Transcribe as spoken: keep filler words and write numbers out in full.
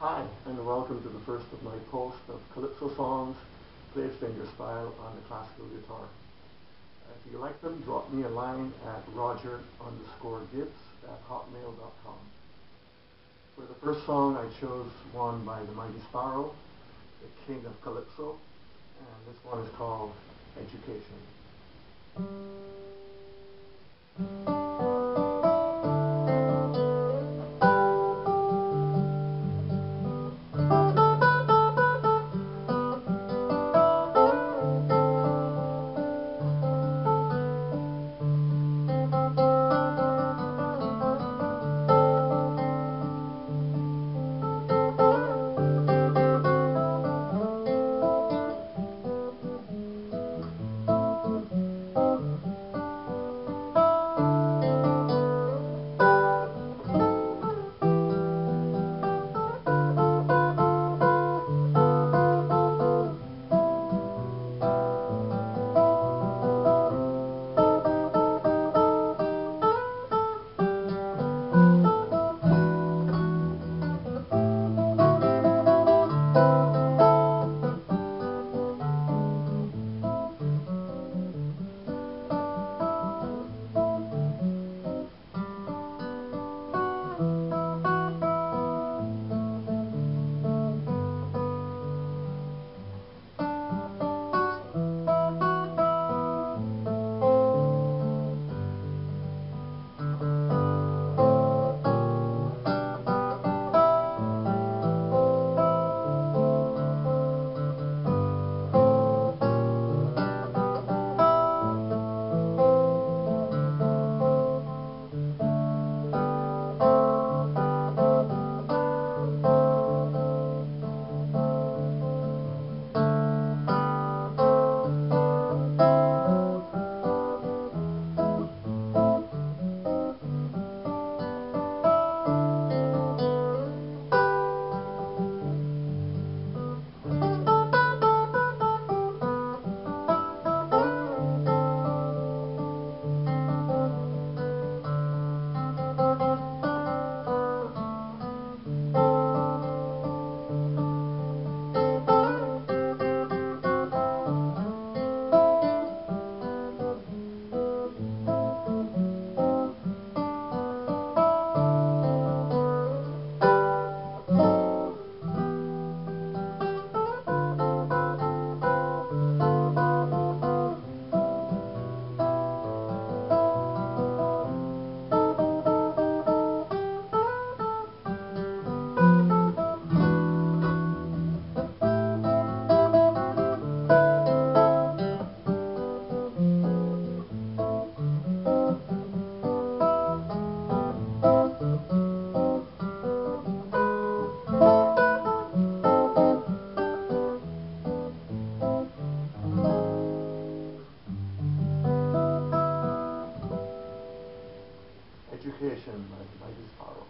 Hi, and welcome to the first of my posts of Calypso songs played fingerstyle on the classical guitar. Uh, if you like them, drop me a line at roger underscore gibbs at hotmail dot com. For the first song, I chose one by the Mighty Sparrow, the king of Calypso, and this one is called Education. Education by the Mighty Sparrow.